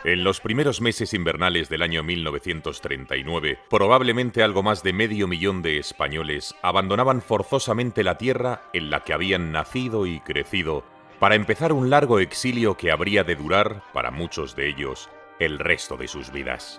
En los primeros meses invernales del año 1939, probablemente algo más de 500.000 de españoles abandonaban forzosamente la tierra en la que habían nacido y crecido para empezar un largo exilio que habría de durar, para muchos de ellos, el resto de sus vidas.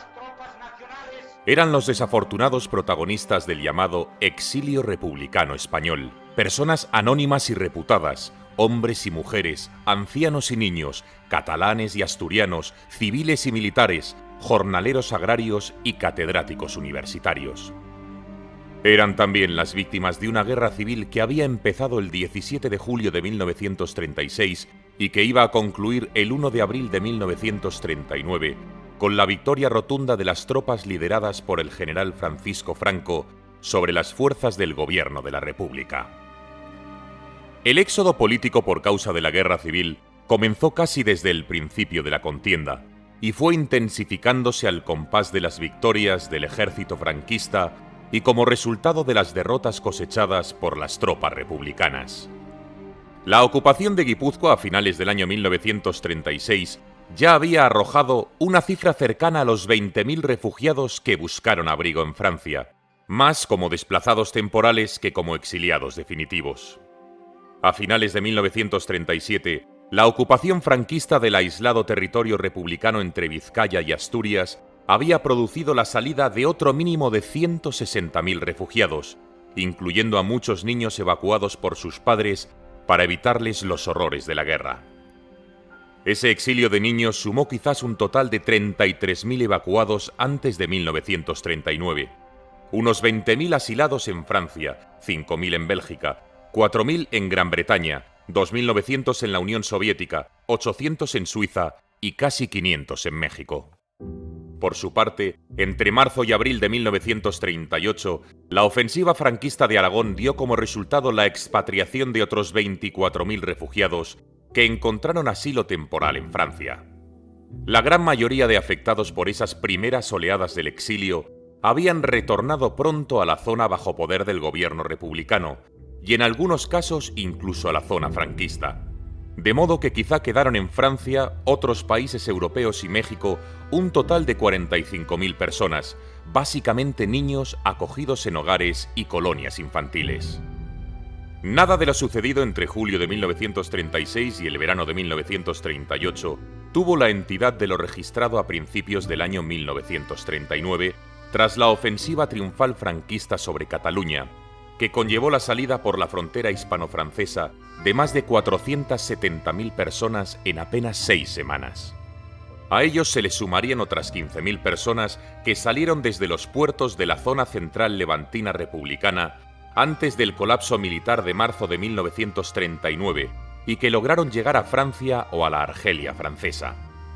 Eran los desafortunados protagonistas del llamado exilio republicano español, personas anónimas y reputadas, hombres y mujeres, ancianos y niños, catalanes y asturianos, civiles y militares, jornaleros agrarios y catedráticos universitarios. Eran también las víctimas de una guerra civil que había empezado el 17 de julio de 1936 y que iba a concluir el 1 de abril de 1939, con la victoria rotunda de las tropas lideradas por el general Francisco Franco sobre las fuerzas del gobierno de la República. El éxodo político por causa de la guerra civil comenzó casi desde el principio de la contienda y fue intensificándose al compás de las victorias del ejército franquista y como resultado de las derrotas cosechadas por las tropas republicanas. La ocupación de Guipúzcoa a finales del año 1936 ya había arrojado una cifra cercana a los 20.000 refugiados que buscaron abrigo en Francia, más como desplazados temporales que como exiliados definitivos. A finales de 1937, la ocupación franquista del aislado territorio republicano entre Vizcaya y Asturias había producido la salida de otro mínimo de 160.000 refugiados, incluyendo a muchos niños evacuados por sus padres para evitarles los horrores de la guerra. Ese exilio de niños sumó quizás un total de 33.000 evacuados antes de 1939, unos 20.000 asilados en Francia, 5.000 en Bélgica, 4.000 en Gran Bretaña, 2.900 en la Unión Soviética, 800 en Suiza y casi 500 en México. Por su parte, entre marzo y abril de 1938, la ofensiva franquista de Aragón dio como resultado la expatriación de otros 24.000 refugiados que encontraron asilo temporal en Francia. La gran mayoría de afectados por esas primeras oleadas del exilio habían retornado pronto a la zona bajo poder del gobierno republicano, y en algunos casos incluso a la zona franquista. De modo que quizá quedaron en Francia, otros países europeos y México un total de 45.000 personas, básicamente niños acogidos en hogares y colonias infantiles. Nada de lo sucedido entre julio de 1936 y el verano de 1938 tuvo la entidad de lo registrado a principios del año 1939, tras la ofensiva triunfal franquista sobre Cataluña, que conllevó la salida por la frontera hispano-francesa de más de 470.000 personas en apenas 6 semanas. A ellos se les sumarían otras 15.000 personas que salieron desde los puertos de la zona central levantina republicana antes del colapso militar de marzo de 1939 y que lograron llegar a Francia o a la Argelia francesa.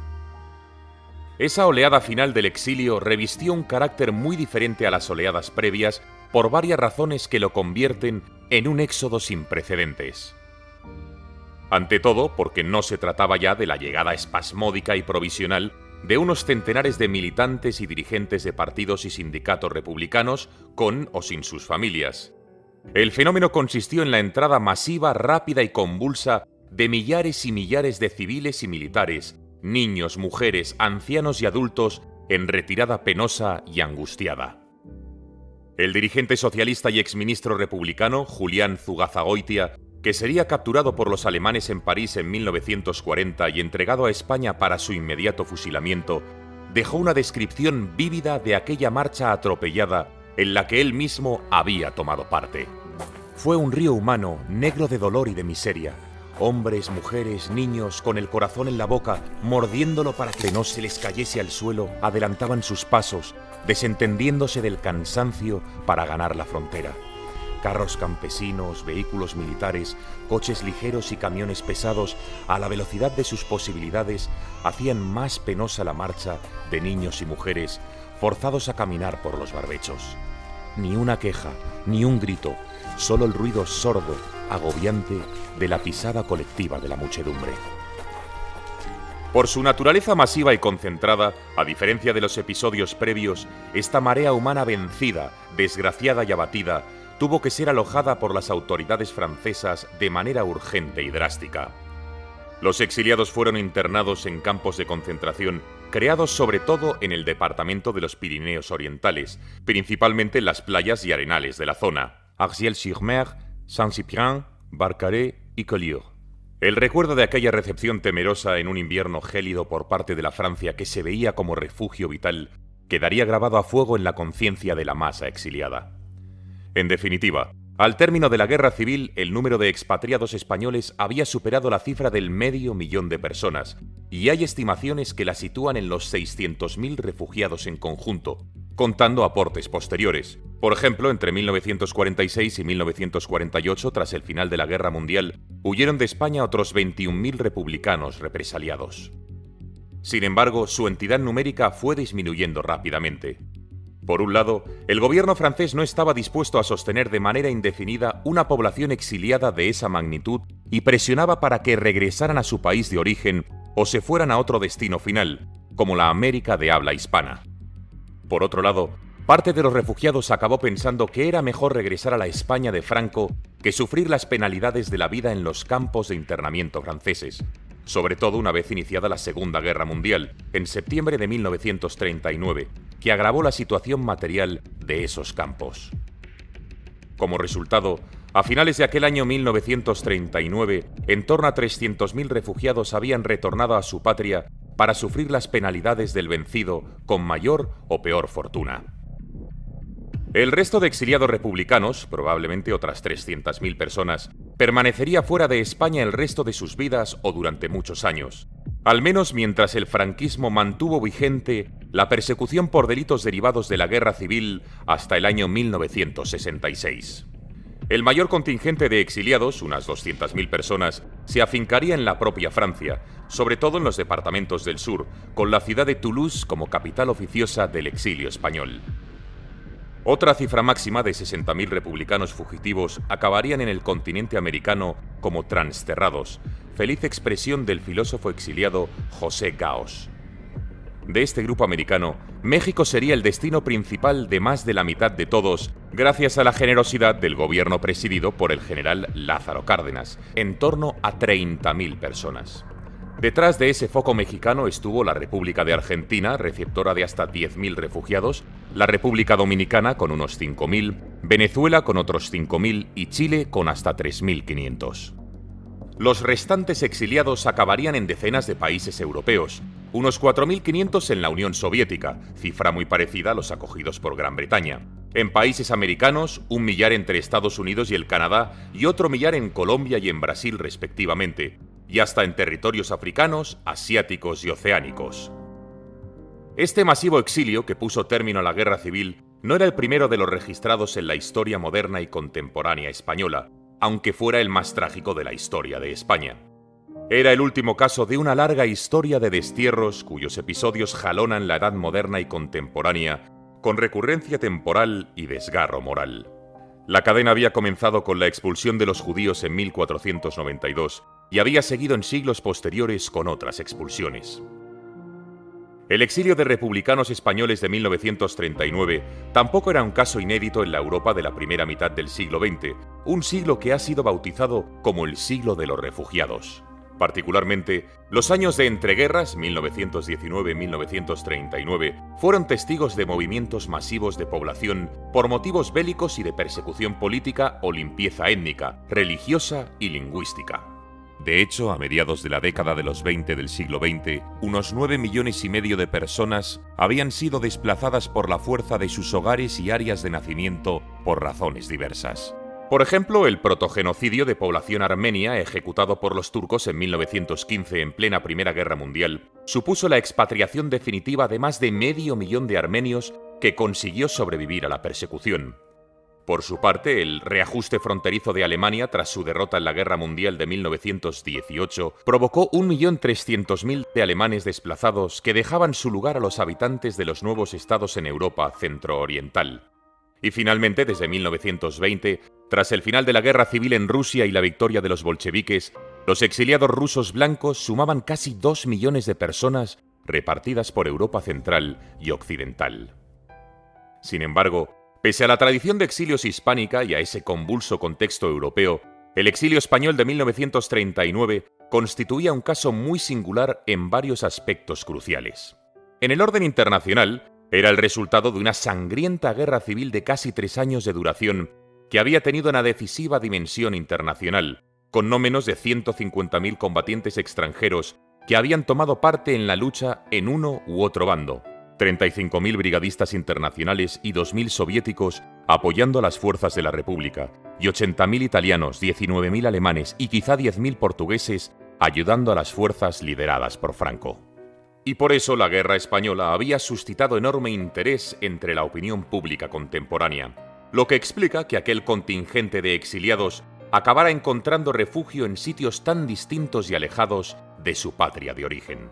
Esa oleada final del exilio revistió un carácter muy diferente a las oleadas previas por varias razones que lo convierten en un éxodo sin precedentes. Ante todo, porque no se trataba ya de la llegada espasmódica y provisional de unos centenares de militantes y dirigentes de partidos y sindicatos republicanos, con o sin sus familias. El fenómeno consistió en la entrada masiva, rápida y convulsa de millares y millares de civiles y militares, niños, mujeres, ancianos y adultos en retirada penosa y angustiada. El dirigente socialista y exministro republicano, Julián Zugazagoitia, que sería capturado por los alemanes en París en 1940 y entregado a España para su inmediato fusilamiento, dejó una descripción vívida de aquella marcha atropellada en la que él mismo había tomado parte. Fue un río humano, negro de dolor y de miseria. Hombres, mujeres, niños, con el corazón en la boca, mordiéndolo para que no se les cayese al suelo, adelantaban sus pasos, desentendiéndose del cansancio para ganar la frontera. Carros campesinos, vehículos militares, coches ligeros y camiones pesados, a la velocidad de sus posibilidades, hacían más penosa la marcha de niños y mujeres, forzados a caminar por los barbechos. Ni una queja, ni un grito, solo el ruido sordo, agobiante, de la pisada colectiva de la muchedumbre. Por su naturaleza masiva y concentrada, a diferencia de los episodios previos, esta marea humana vencida, desgraciada y abatida, tuvo que ser alojada por las autoridades francesas de manera urgente y drástica. Los exiliados fueron internados en campos de concentración, creados sobre todo en el departamento de los Pirineos Orientales, principalmente en las playas y arenales de la zona: Arciel-sur-Mer, Saint-Cyprien, Barcarès y Collioure. El recuerdo de aquella recepción temerosa en un invierno gélido por parte de la Francia que se veía como refugio vital quedaría grabado a fuego en la conciencia de la masa exiliada. En definitiva, al término de la Guerra Civil, el número de expatriados españoles había superado la cifra del 500.000 de personas, y hay estimaciones que la sitúan en los 600.000 refugiados en conjunto, contando aportes posteriores. Por ejemplo, entre 1946 y 1948, tras el final de la Guerra Mundial, huyeron de España otros 21.000 republicanos represaliados. Sin embargo, su entidad numérica fue disminuyendo rápidamente. Por un lado, el gobierno francés no estaba dispuesto a sostener de manera indefinida una población exiliada de esa magnitud y presionaba para que regresaran a su país de origen o se fueran a otro destino final, como la América de habla hispana. Por otro lado, parte de los refugiados acabó pensando que era mejor regresar a la España de Franco que sufrir las penalidades de la vida en los campos de internamiento franceses, sobre todo una vez iniciada la Segunda Guerra Mundial, en septiembre de 1939, que agravó la situación material de esos campos. Como resultado, a finales de aquel año 1939, en torno a 300.000 refugiados habían retornado a su patria para sufrir las penalidades del vencido con mayor o peor fortuna. El resto de exiliados republicanos, probablemente otras 300.000 personas, permanecería fuera de España el resto de sus vidas o durante muchos años, al menos mientras el franquismo mantuvo vigente la persecución por delitos derivados de la Guerra Civil hasta el año 1966. El mayor contingente de exiliados, unas 200.000 personas, se afincaría en la propia Francia, sobre todo en los departamentos del sur, con la ciudad de Toulouse como capital oficiosa del exilio español. Otra cifra máxima de 60.000 republicanos fugitivos acabarían en el continente americano como transterrados, feliz expresión del filósofo exiliado José Gaos. De este grupo americano, México sería el destino principal de más de la mitad de todos, gracias a la generosidad del gobierno presidido por el general Lázaro Cárdenas, en torno a 30.000 personas. Detrás de ese foco mexicano estuvo la República de Argentina, receptora de hasta 10.000 refugiados, la República Dominicana con unos 5.000, Venezuela con otros 5.000 y Chile con hasta 3.500. Los restantes exiliados acabarían en decenas de países europeos, unos 4.500 en la Unión Soviética, cifra muy parecida a los acogidos por Gran Bretaña. En países americanos, 1 millar entre Estados Unidos y el Canadá y otro millar en Colombia y en Brasil respectivamente, y hasta en territorios africanos, asiáticos y oceánicos. Este masivo exilio, que puso término a la Guerra Civil, no era el primero de los registrados en la historia moderna y contemporánea española, aunque fuera el más trágico de la historia de España. Era el último caso de una larga historia de destierros cuyos episodios jalonan la edad moderna y contemporánea, con recurrencia temporal y desgarro moral. La cadena había comenzado con la expulsión de los judíos en 1492 y había seguido en siglos posteriores con otras expulsiones. El exilio de republicanos españoles de 1939 tampoco era un caso inédito en la Europa de la primera mitad del siglo XX, un siglo que ha sido bautizado como el siglo de los refugiados. Particularmente, los años de entreguerras, 1919-1939, fueron testigos de movimientos masivos de población por motivos bélicos y de persecución política o limpieza étnica, religiosa y lingüística. De hecho, a mediados de la década de los 20 del siglo XX, unos 9,5 millones de personas habían sido desplazadas por la fuerza de sus hogares y áreas de nacimiento por razones diversas. Por ejemplo, el protogenocidio de población armenia ejecutado por los turcos en 1915 en plena Primera Guerra Mundial supuso la expatriación definitiva de más de 500 millones de armenios que consiguió sobrevivir a la persecución. Por su parte, el reajuste fronterizo de Alemania tras su derrota en la Guerra Mundial de 1918 provocó 1.300.000 de alemanes desplazados que dejaban su lugar a los habitantes de los nuevos estados en Europa centro-oriental. Y finalmente, desde 1920, tras el final de la Guerra Civil en Rusia y la victoria de los bolcheviques, los exiliados rusos blancos sumaban casi 2 millones de personas repartidas por Europa central y occidental. Sin embargo, pese a la tradición de exilios hispánica y a ese convulso contexto europeo, el exilio español de 1939 constituía un caso muy singular en varios aspectos cruciales. En el orden internacional, era el resultado de una sangrienta guerra civil de casi 3 años de duración que había tenido una decisiva dimensión internacional, con no menos de 150.000 combatientes extranjeros que habían tomado parte en la lucha en uno u otro bando, 35.000 brigadistas internacionales y 2.000 soviéticos apoyando a las fuerzas de la República, y 80.000 italianos, 19.000 alemanes y quizá 10.000 portugueses ayudando a las fuerzas lideradas por Franco. Y por eso la guerra española había suscitado enorme interés entre la opinión pública contemporánea, lo que explica que aquel contingente de exiliados acabara encontrando refugio en sitios tan distintos y alejados de su patria de origen.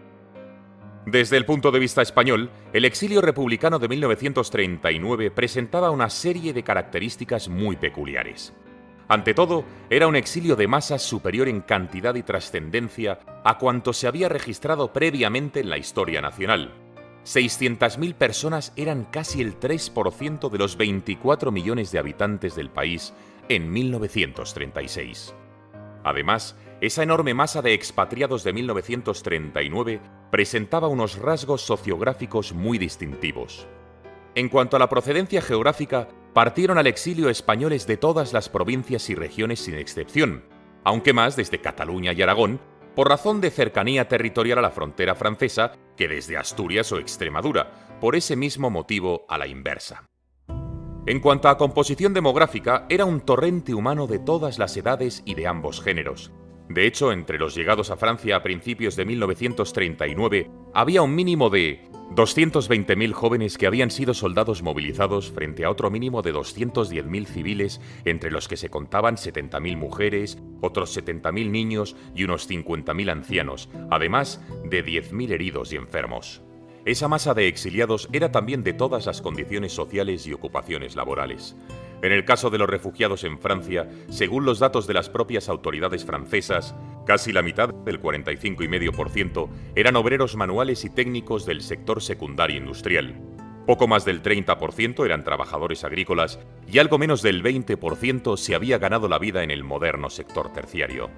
Desde el punto de vista español, el exilio republicano de 1939 presentaba una serie de características muy peculiares. Ante todo, era un exilio de masas superior en cantidad y trascendencia a cuanto se había registrado previamente en la historia nacional. 600.000 personas eran casi el 3% de los 24 millones de habitantes del país en 1936. Además, esa enorme masa de expatriados de 1939 presentaba unos rasgos sociográficos muy distintivos. En cuanto a la procedencia geográfica, partieron al exilio españoles de todas las provincias y regiones sin excepción, aunque más desde Cataluña y Aragón, por razón de cercanía territorial a la frontera francesa que desde Asturias o Extremadura, por ese mismo motivo a la inversa. En cuanto a composición demográfica, era un torrente humano de todas las edades y de ambos géneros. De hecho, entre los llegados a Francia a principios de 1939, había un mínimo de 220.000 jóvenes que habían sido soldados movilizados frente a otro mínimo de 210.000 civiles, entre los que se contaban 70.000 mujeres, otros 70.000 niños y unos 50.000 ancianos, además de 10.000 heridos y enfermos. Esa masa de exiliados era también de todas las condiciones sociales y ocupaciones laborales. En el caso de los refugiados en Francia, según los datos de las propias autoridades francesas, casi la mitad, del 45,5%, eran obreros manuales y técnicos del sector secundario industrial. Poco más del 30% eran trabajadores agrícolas y algo menos del 20% se había ganado la vida en el moderno sector terciario.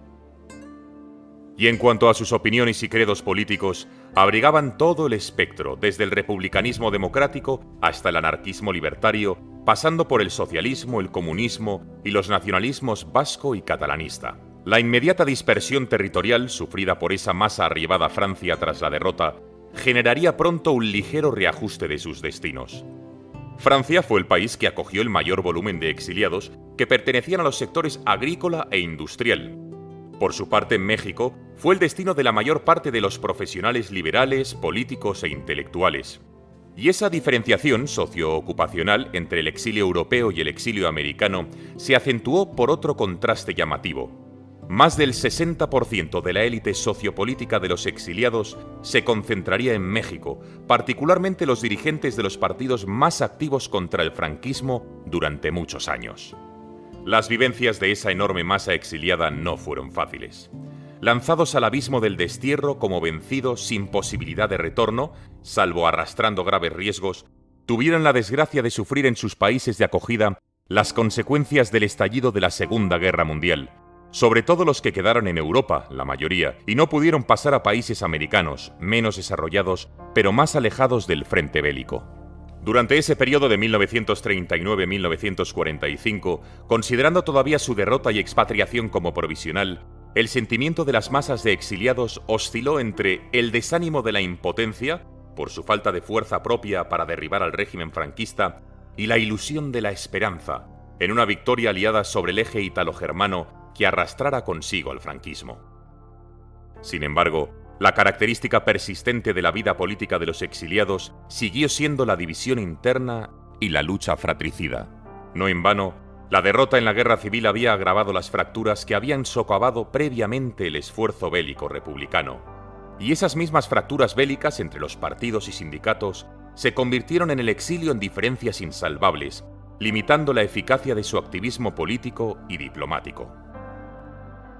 Y en cuanto a sus opiniones y credos políticos, abrigaban todo el espectro, desde el republicanismo democrático hasta el anarquismo libertario, pasando por el socialismo, el comunismo y los nacionalismos vasco y catalanista. La inmediata dispersión territorial sufrida por esa masa arribada a Francia tras la derrota generaría pronto un ligero reajuste de sus destinos. Francia fue el país que acogió el mayor volumen de exiliados que pertenecían a los sectores agrícola e industrial. Por su parte, México fue el destino de la mayor parte de los profesionales liberales, políticos e intelectuales. Y esa diferenciación socioocupacional entre el exilio europeo y el exilio americano se acentuó por otro contraste llamativo. Más del 60% de la élite sociopolítica de los exiliados se concentraría en México, particularmente los dirigentes de los partidos más activos contra el franquismo durante muchos años. Las vivencias de esa enorme masa exiliada no fueron fáciles. Lanzados al abismo del destierro como vencidos sin posibilidad de retorno, salvo arrastrando graves riesgos, tuvieron la desgracia de sufrir en sus países de acogida las consecuencias del estallido de la Segunda Guerra Mundial, sobre todo los que quedaron en Europa, la mayoría, y no pudieron pasar a países americanos, menos desarrollados, pero más alejados del frente bélico. Durante ese periodo de 1939-1945, considerando todavía su derrota y expatriación como provisional, el sentimiento de las masas de exiliados osciló entre el desánimo de la impotencia, por su falta de fuerza propia para derribar al régimen franquista, y la ilusión de la esperanza, en una victoria aliada sobre el eje italo-germano que arrastrara consigo al franquismo. Sin embargo, la característica persistente de la vida política de los exiliados siguió siendo la división interna y la lucha fratricida. No en vano, la derrota en la guerra civil había agravado las fracturas que habían socavado previamente el esfuerzo bélico republicano. Y esas mismas fracturas bélicas entre los partidos y sindicatos se convirtieron en el exilio en diferencias insalvables, limitando la eficacia de su activismo político y diplomático.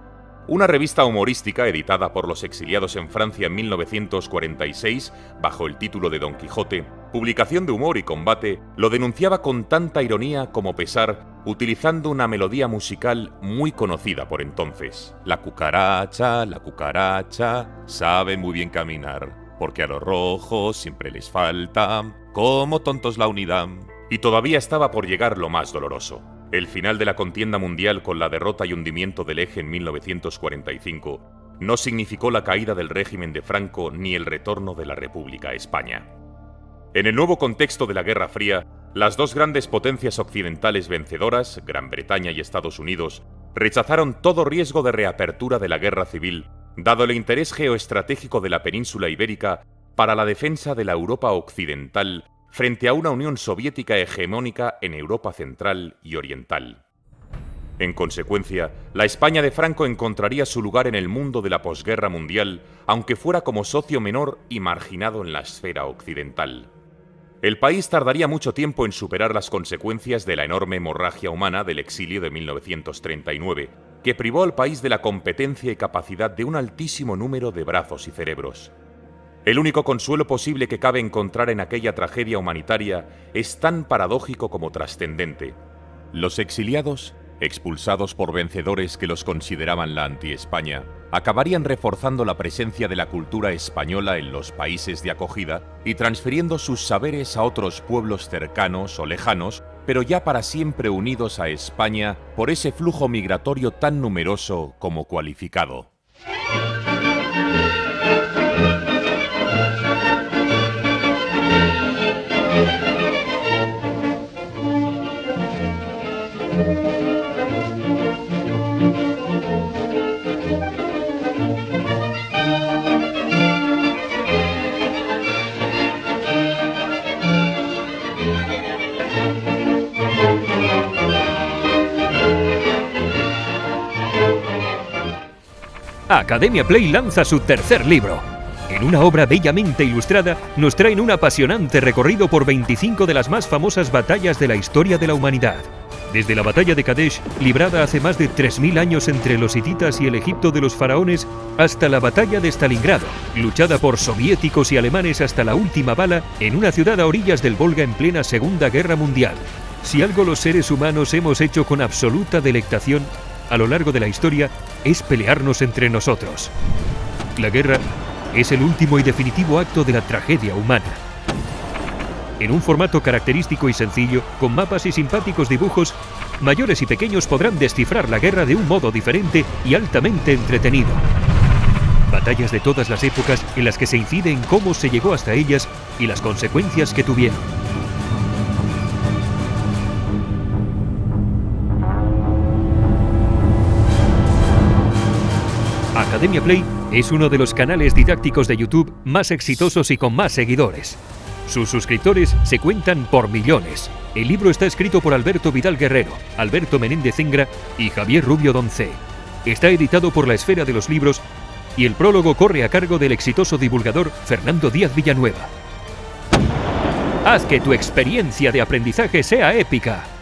una revista humorística editada por los exiliados en Francia en 1946, bajo el título de Don Quijote, publicación de humor y combate, lo denunciaba con tanta ironía como pesar, utilizando una melodía musical muy conocida por entonces. La cucaracha, sabe muy bien caminar, porque a los rojos siempre les falta, como tontos la unidad. Y todavía estaba por llegar lo más doloroso. El final de la contienda mundial con la derrota y hundimiento del Eje en 1945 no significó la caída del régimen de Franco ni el retorno de la República a España. En el nuevo contexto de la Guerra Fría, las dos grandes potencias occidentales vencedoras, Gran Bretaña y Estados Unidos, rechazaron todo riesgo de reapertura de la guerra civil, dado el interés geoestratégico de la península ibérica para la defensa de la Europa occidental frente a una Unión Soviética hegemónica en Europa Central y Oriental. En consecuencia, la España de Franco encontraría su lugar en el mundo de la posguerra mundial, aunque fuera como socio menor y marginado en la esfera occidental. El país tardaría mucho tiempo en superar las consecuencias de la enorme hemorragia humana del exilio de 1939, que privó al país de la competencia y capacidad de un altísimo número de brazos y cerebros. El único consuelo posible que cabe encontrar en aquella tragedia humanitaria es tan paradójico como trascendente. Los exiliados, expulsados por vencedores que los consideraban la anti-España, acabarían reforzando la presencia de la cultura española en los países de acogida y transfiriendo sus saberes a otros pueblos cercanos o lejanos, pero ya para siempre unidos a España por ese flujo migratorio tan numeroso como cualificado. Academia Play lanza su tercer libro. En una obra bellamente ilustrada, nos traen un apasionante recorrido por 25 de las más famosas batallas de la historia de la humanidad. Desde la batalla de Kadesh, librada hace más de 3000 años entre los hititas y el Egipto de los faraones, hasta la batalla de Stalingrado, luchada por soviéticos y alemanes hasta la última bala en una ciudad a orillas del Volga en plena Segunda Guerra Mundial. Si algo los seres humanos hemos hecho con absoluta delectación a lo largo de la historia, es pelearnos entre nosotros. La guerra es el último y definitivo acto de la tragedia humana. En un formato característico y sencillo, con mapas y simpáticos dibujos, mayores y pequeños podrán descifrar la guerra de un modo diferente y altamente entretenido. Batallas de todas las épocas en las que se incide en cómo se llegó hasta ellas y las consecuencias que tuvieron. Academia Play es uno de los canales didácticos de YouTube más exitosos y con más seguidores. Sus suscriptores se cuentan por millones. El libro está escrito por Alberto Vidal Guerrero, Alberto Menéndez Zengra y Javier Rubio Doncé. Está editado por La Esfera de los Libros y el prólogo corre a cargo del exitoso divulgador Fernando Díaz Villanueva. Haz que tu experiencia de aprendizaje sea épica.